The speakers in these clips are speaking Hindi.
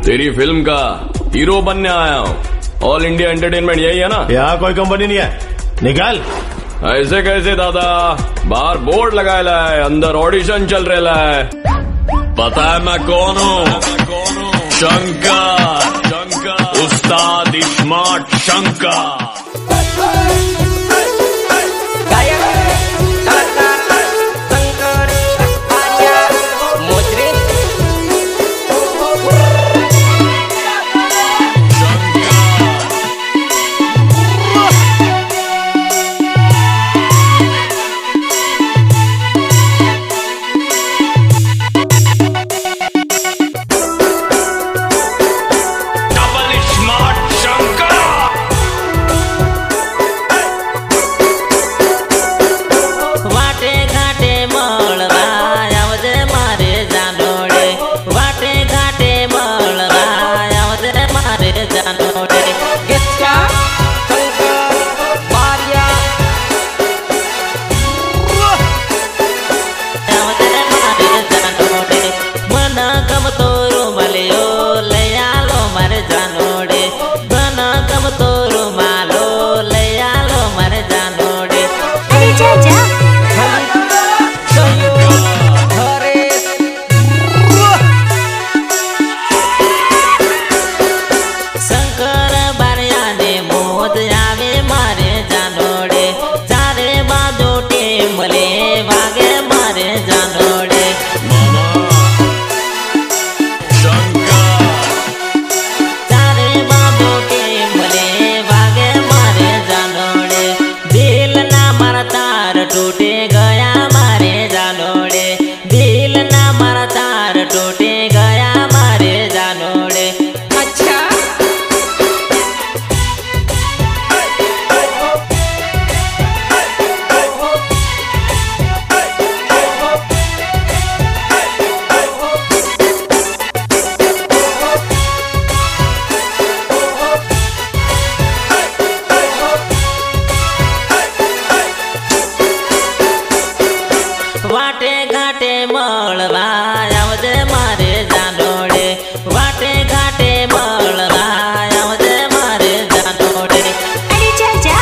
तेरी फिल्म का हीरो बनने आया हूँ। ऑल इंडिया एंटरटेनमेंट यही है ना? यहाँ कोई कंपनी नहीं है, निकाल। ऐसे कैसे दादा? बाहर बोर्ड लगाया है, अंदर ऑडिशन चल रहा है। पता है मैं कौन हूँ? शंकर, उस्ताद स्मार्ट शंकर। वाटे घाटे मळवा आवदे मारे जानोडे, वाटे घाटे मळवा आवदे मारे जानोडे। अरे चाचा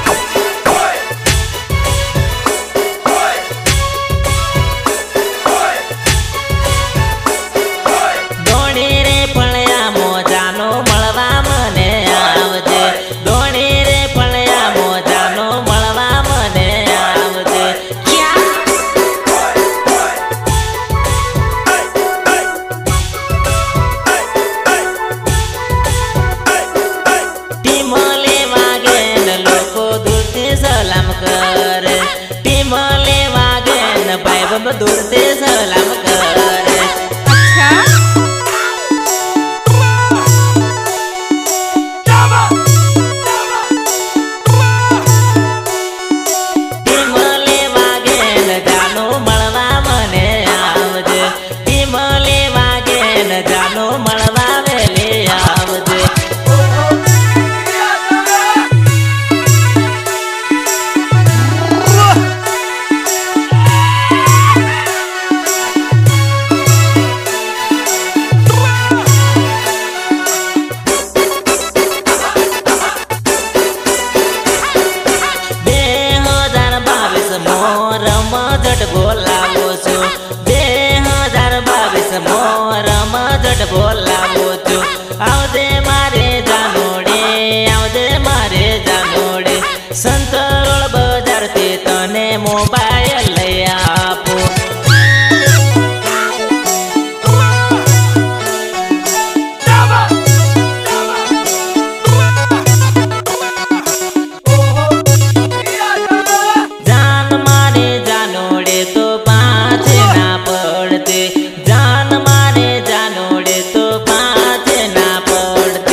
दोणी रे फळ्या मोजानो मळवा मने आवदे, दोणी रे फळ्या मोजानो मळवा मने आवदे। क्या टीमले वागेन लोको दूरते सलाम करे, टीमले वागेन भाई दूरते सलाम करे। अच्छा टीमले वागेन जानो मळवा मने आवजे, टीमले वागेन जानो मळवा वेले आवजे। मोर मजट बोलावो छो, 2022 मोर मजट बोलावो छो। आवदे मारे जानोडे, आवदे मारे जानोडे। संतरोळ बजार ते तने मोबाइल लई आपो। तो पाछे ना पड़ते, जान मारे जानोडे तो पाछे ना पड़ते।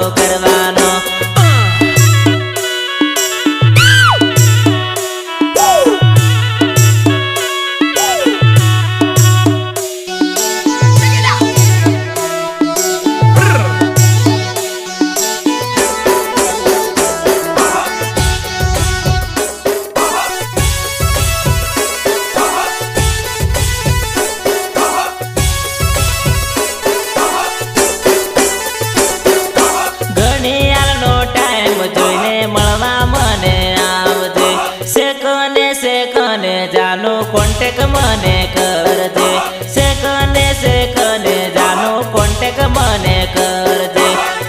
करवानो। जानो कॉन्टेक्ट मने करजे, सेकने जानो कॉन्टेक्ट मने करजे।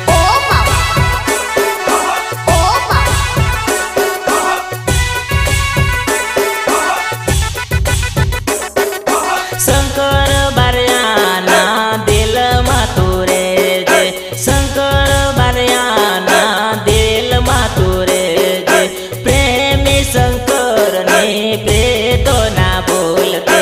शंकर बारियाना दिल मातुरे जे, शंकर बारियाना दिल मातुरे जे। प्रेमी शंकर ने प्रेतो ना बोलते।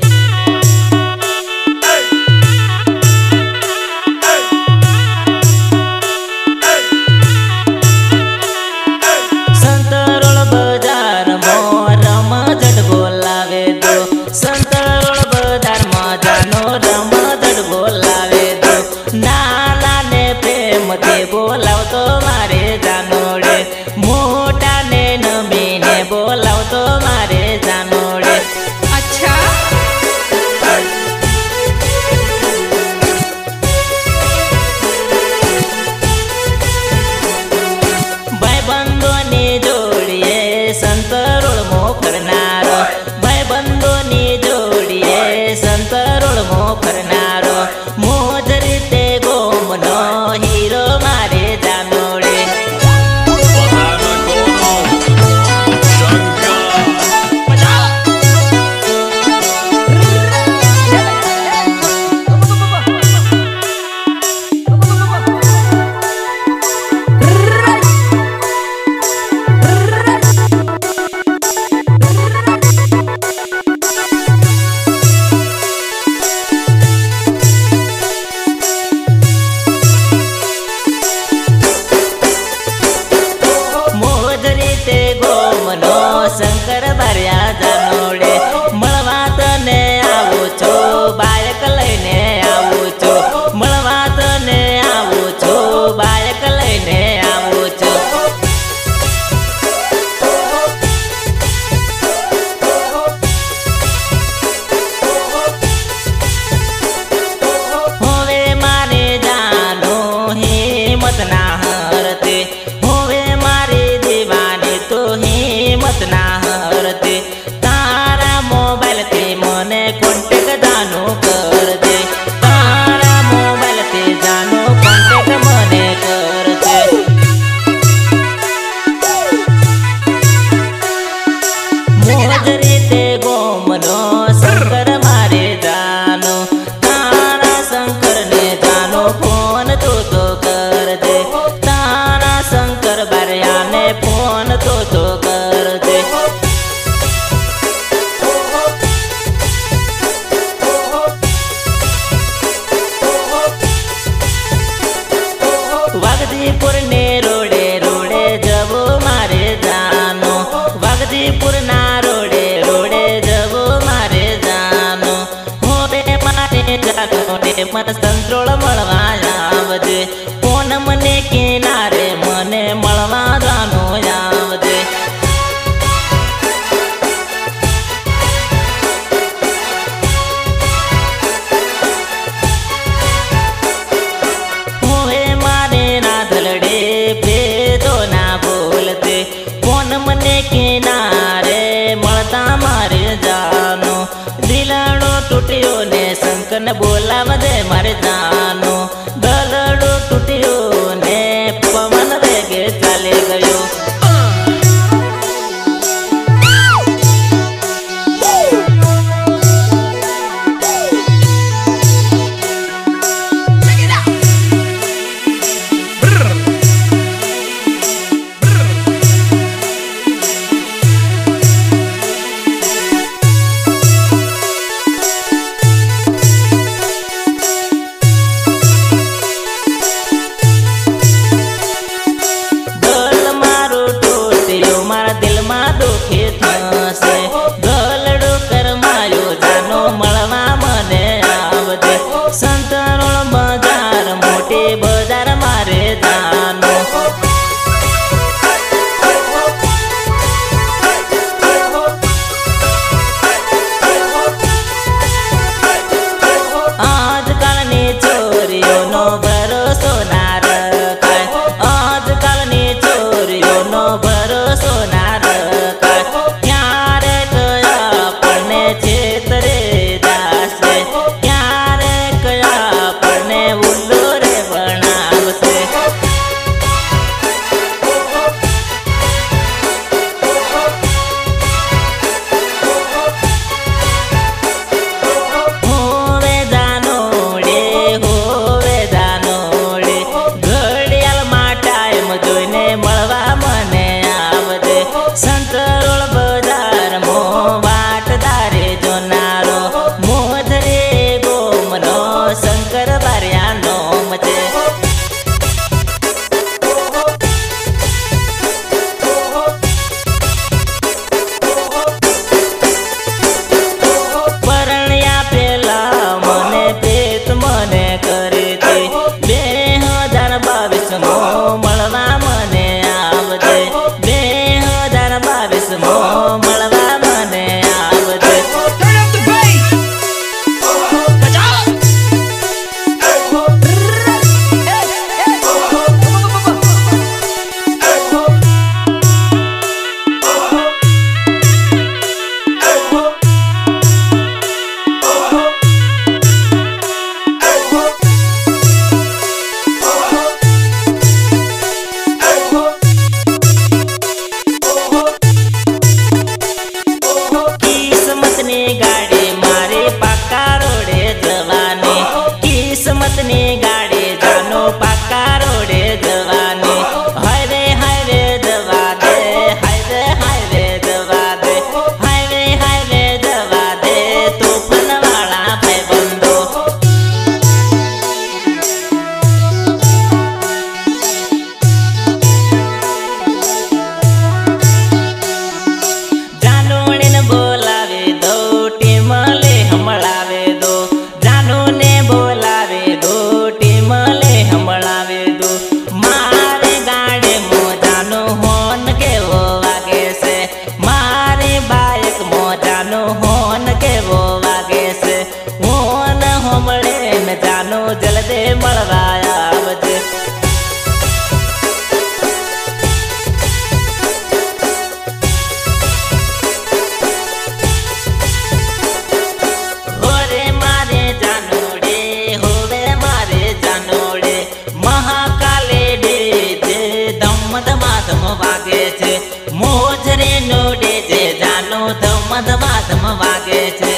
संतरोळ बजार मोर रमझट बोलावे दो, संतरोळ बजार में जानो रमझट बोलावे दो। नाला ने प्रेम ते बोलाव तो मारे जानोड़े, मोटा ने नमीने बोलाव तो मारे जानोड़े। अच्छा भाई बंधोनी जोड़िए संतरोळ मोकरनारो, भाई बंधोनी जोड़िए संतरोळ मोकरनारो। मोज रीते गोमनो हीरो मारे जानोड़े। शंकर बारिया जानोड़े मळवा तने आवो छो, बायक लईने आवो छो, मळवा तने आवो छो, बायक लईने आवो छो। होवे मारे जानो हिम्मत ना हरते, होवे मारे दीवानी तो हिम्मत ना हरते। तारा मोबाइल ते मने कॉन्टेक्ट जानो कर दे, तारा मोबाइल ते जानो कॉन्टेक्ट मने कर दे। मोज रीते गोमनो शंकर मारे जानो, तारा शंकर ने जानो फोन तो कर दे, तारा शंकर बारिया ने फोन तो कर दे। वागदीपुर ने रोडे रोडे जबो मारे जानो, वागदीपुर ना रोडे रोडे जबो मारे जानो। होवे मारे जानो ने मन संतरोळ मळवा आवजे, फोन मने किनारे मने मळवा जानो आवजे। होवे मारे ना धलडे भेदो ना बोलते, फोन मने किनारे मळता मारे जानो। दिलाड़ो टूटियो ने शंकर ने बोलाव दे मारे जानो, गलड़ो टूटियो ने पवन वेगे જોઈને મળવા મને આવજે સંતરોળ બજારમાં વાટદારે જોનારો મોધરે ગોમનો શંકર બારિયાનો મચે પરણ્યા પેલા મને પેત મને કરે છે 2022 મળવા મને આવજે 2022 મળવા મને આવજે કિસ્મતની ગાડી મારી પાકા રોડે જવાની કિસ્મતની ગાડી જાનો પાકા રોડે જવાની હાઈવે હાઈવે જવા દે હાઈવે હાઈવે જવા દે હાઈવે હાઈવે જવા દે તોફાન વાળા ભાઈબંધો જાનુને બોલાવે દો ટીમલે હમળાવે દો જાનુને બોલાવે દો ટીમલે હમળાવે દો મારે ગાડે મોજાનો હોન કેવો વાગે છે મારે બાઇક મોજાનો હોન કેવો વાગે છે હોન હમળે ને જાનો જલ્દી મળવા આવજે હોરે મારે જાનોડે હોવે મારે જાનોડે મહાકાલે ડેજે ધમ ધમાધમ વાગે છે મોજરે નો ડેજે જાનો ધમ ધમાધમ વાગે છે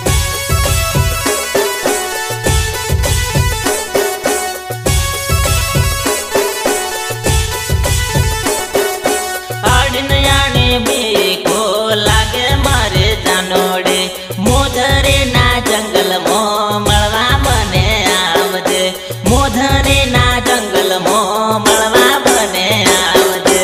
આડનયાને બેકો લાગે મારે જાનોડે મોધરે ના જંગલમાં મળવા મને આવજે મોધરે ના જંગલમાં મળવા મને આવજે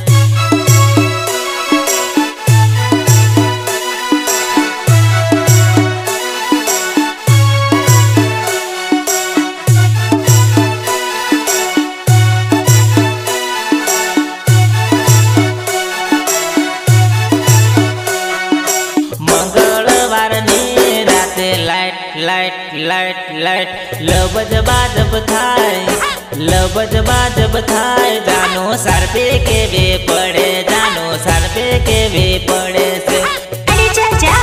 મંગળવારની રાતે લાઈટ લાઈટ લાઈટ લાઈટ લબજ બાજબ થાય લબજ બાજબ થાય જાનો સારપે કેવે પડે જાનો સારપે કેવે પડે છે અરે જા જા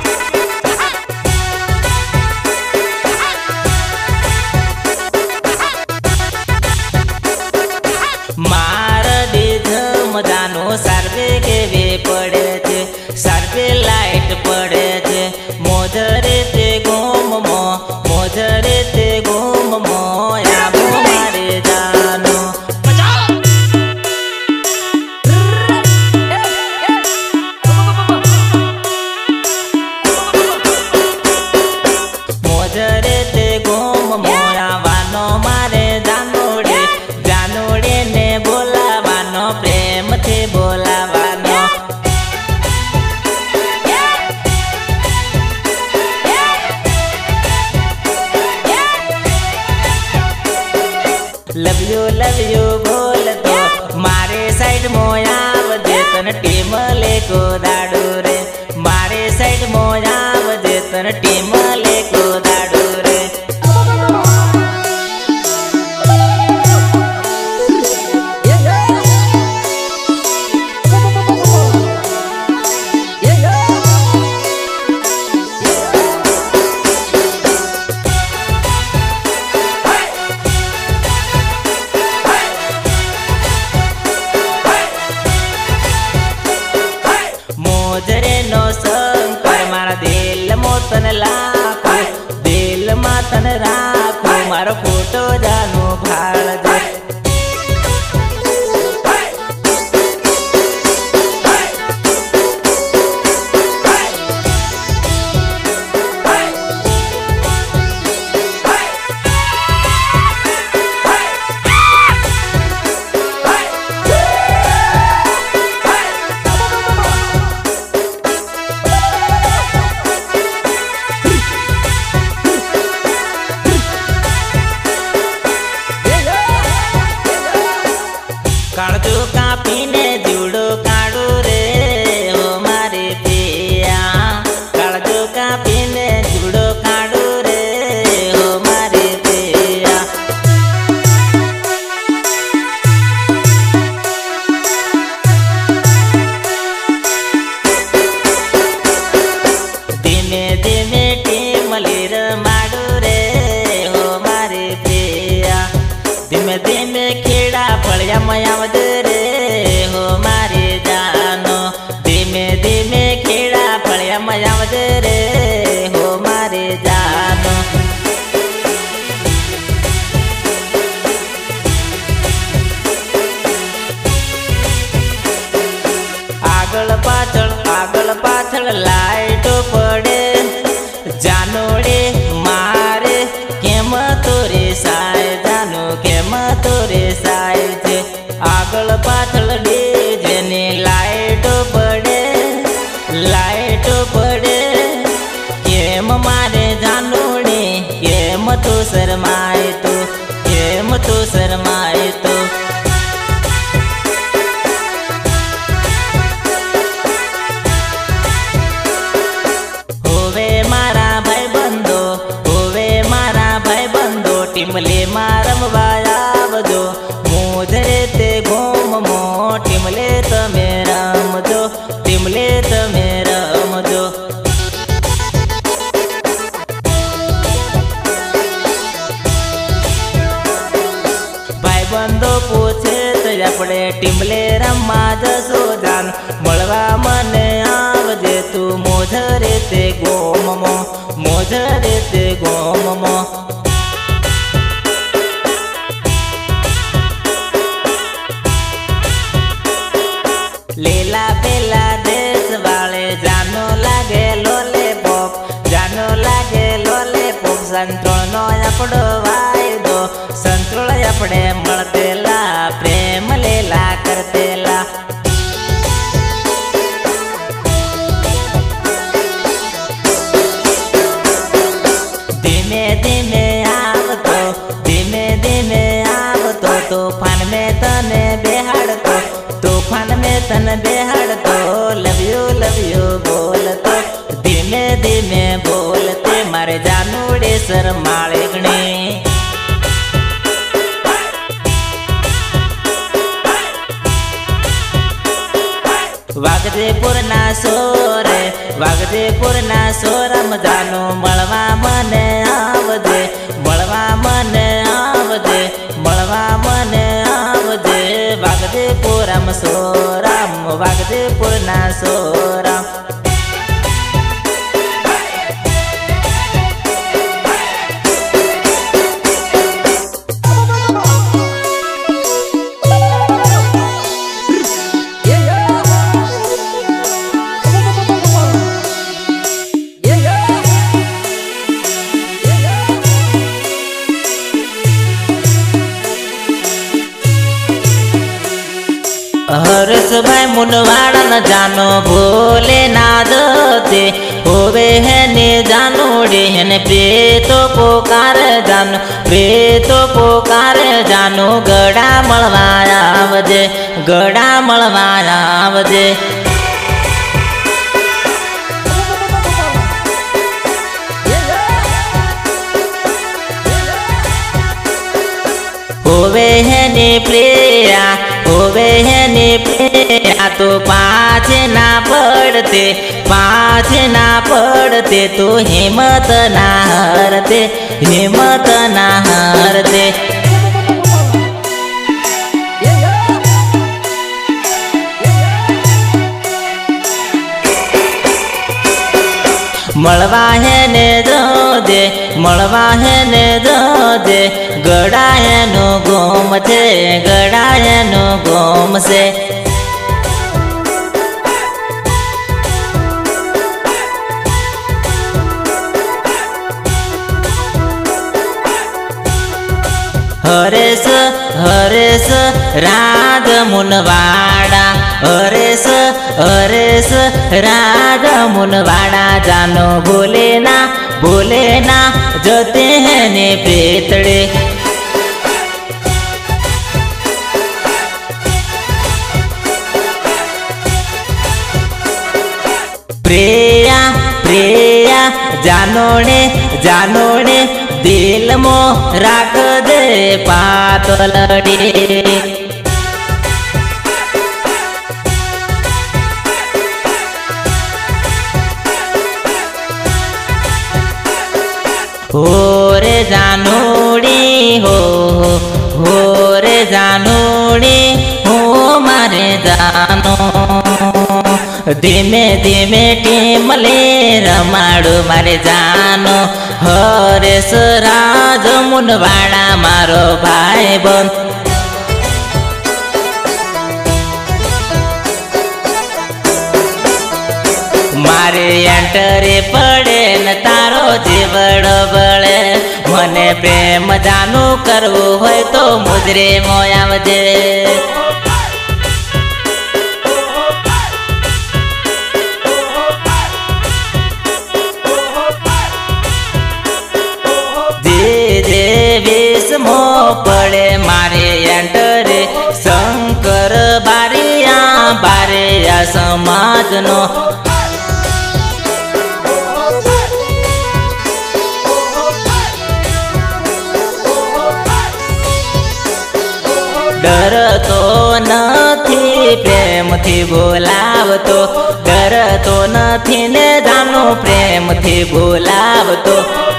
માર દીધ મજાનો સારપે કેવે પડે છે સારપે લાઈટ પડે છે મોજરે તે ગોમમો મોજરે તે ગોમમો આવો મારે જાનો મોજરે તે ગોમમો આવવાનો મારે જાનોડે જાનોડે ને બોલાવાનો પ્રેમથી બોલાવાનો લવ યુ બોલ તો મારે સાઈડ મોયાવજે તને ટીમ લેકો દાડુ રે મારે સાઈડ મોયાવજે તને ટીમ લેકો દાડુ રે મોજરે काळजू कापीने जुडो काढू रे हो मारे पिया काळजू कापीने जुडो काढू रे हो मारे पिया धीमे धीमे टीमलीर माडू रे हो मारे पिया धीमे धीमे खेड़ा फळ्या मयावद रे हो मारे जानो धीमे धीमे खेड़ा फळ्या मयावद रे हो मारे जानो આગળ પાછળ લાઈટો પડે જાનોડે મારે કેમ તો રે સાય જાનો કેમ તો રે સાય છે આગળ પાછળ ડીજેની લાઈટો પડે કેમ મારે જાનોડે કેમ તો શરમાય તો ટીમલે મારમવા આવજો મોજરે તે ગોમમો ટીમલે તમે રમજો ભાઈબંધો પૂછે તો આપણે ટીમલે રમવા જશો જાન મળવા મને આવજે તું મોજરે તે ગોમમો लेला बेला देश वाले जानो लागे लोलीपॉप संतोळ नो आपड़ो वायदो संतोळ आपड़े मळतेला प्रेम लेला करतेला धीमे धीमे आवतो तूफान में तने बेहाड़तो लव यू बोलतो धीमे धीमे बोलते मारे जानूड़े शरमाळे गणे वागदेपुर ना सोरम जानो मळवा मने आवजे वागदेपुर ना सोराम हर्ष भाई मुनवाड़ा न जानो भोले नाद ते होवे है ने जानोड़े है ने प्रेतो पोकार जानो गड़ा मळवाया आवजे होवे है ने प्रिया तो पाछे ना पड़ते तो हिम्मत ना हारते मळवा है ने दो दे गड़ायनो गोम से हरेश राग मुनवाड़ा हरेश राग मुनवाड़ा जानो बोले ना जोते हैं ने प्रेतड़े प्रिया प्रिया जानोने दिल मो राख दे पातलड़ी। हो रे जानोड़ी हो रे जानोड़ी हो मारे जानो धीमे धीमे टीमले रमाड़ू मारे जानो हरेश राज मुनवाड़ा मारो भाई बन। मारे एंटरे पड़े न तारो जीवड़ो बड़े मने प्रेम जानू करवू होय तो मुजरे मोयावजे। जे विष मो पड़े मारे एंटरे शंकर बारिया बारिया समाज नो। डर तो नथी प्रेम थी बोलावतो डर तो नथी ने जानो प्रेम थी बोलावतो।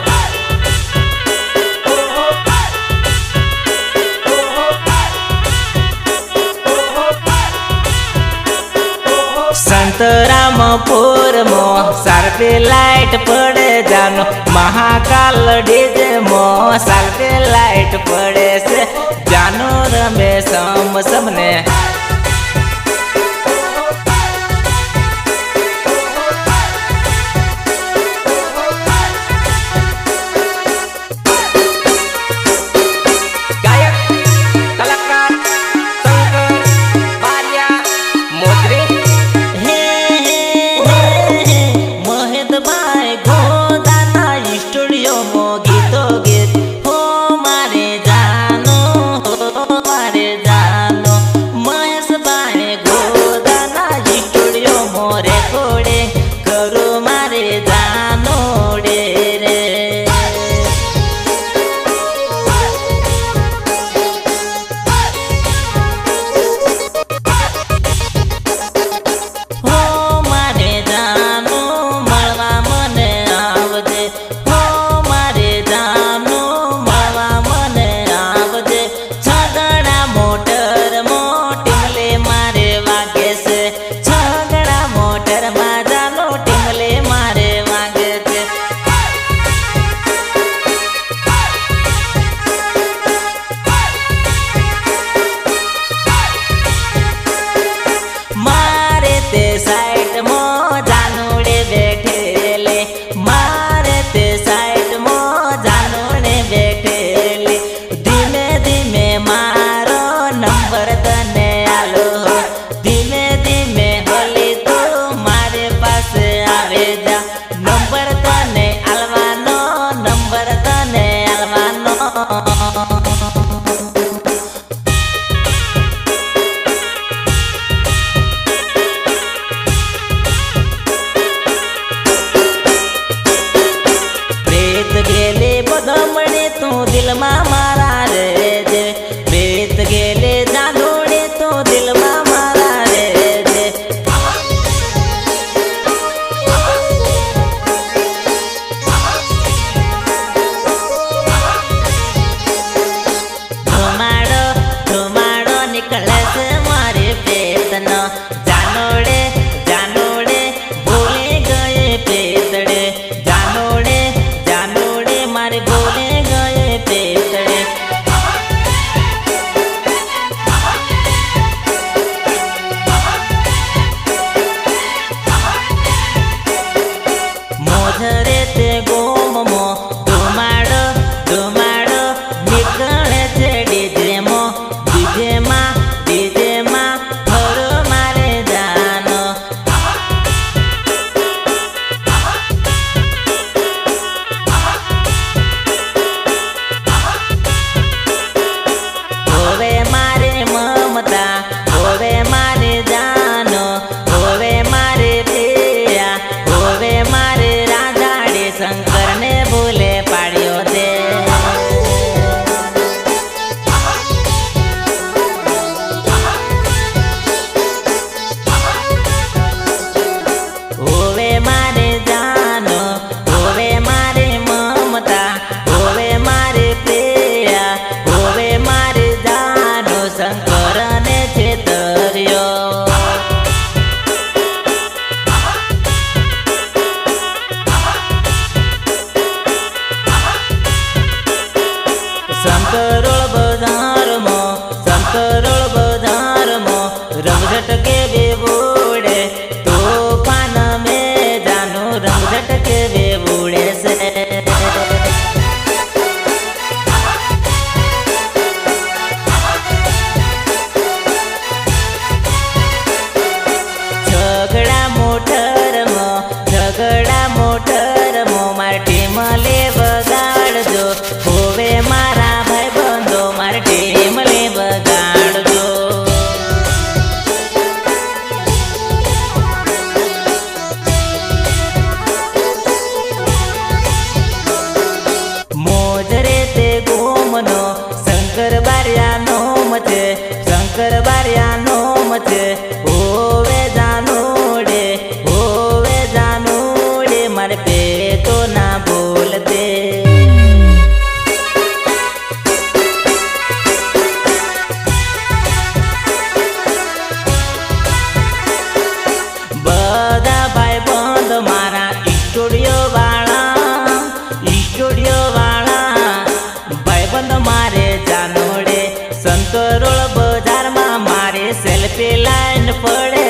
संतरामपुर मो सारपी लाइट पड़े जानो महाकाल डीजे मो सारपी लाइट पड़े से जानो रमे सबने। મને છેતર્યો. સંકરોળ બજારમાં રંગ ઝટકે બેવડે તોફાન મેં જાનું રંગ ઝટકે બેવડે છે. ઝઘડા મોટરમાં મારી ટીમ લે બગાડજો. હોવે મારા ભાઈ બંધો મારી ટીમ લે બગાડજો. મોજરે તે ગોમનો શંકર બારિયાનો મચે. શંકર બારિયાનો મચે. હોવે જાનુડે મારે પે તો ના બોલતે. બધા ભાઈ બંધ મારા સ્ટુડિયો વાળા ભાઈ બંધ મારે જાનોડે. સંકરોળ બજારમાં મારે સેલ્ફી લાઈન પડે.